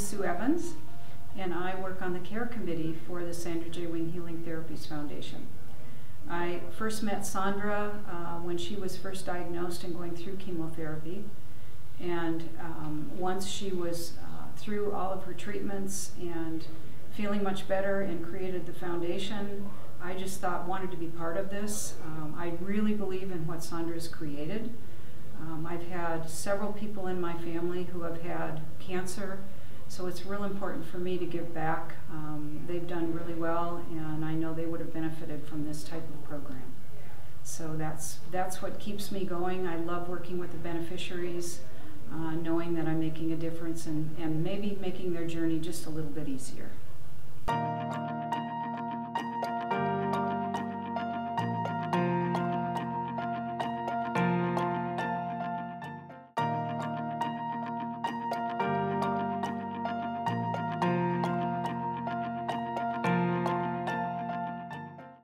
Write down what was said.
is Sue Evans, and I work on the care committee for the Sandra J. Wing Healing Therapies Foundation. I first met Sandra when she was first diagnosed and going through chemotherapy, and once she was through all of her treatments and feeling much better and created the foundation, I just wanted to be part of this. I really believe in what Sandra's created. I've had several people in my family who have had cancer, so it's real important for me to give back. They've done really well, and I know they would have benefited from this type of program. So that's what keeps me going. I love working with the beneficiaries, knowing that I'm making a difference and maybe making their journey just a little bit easier.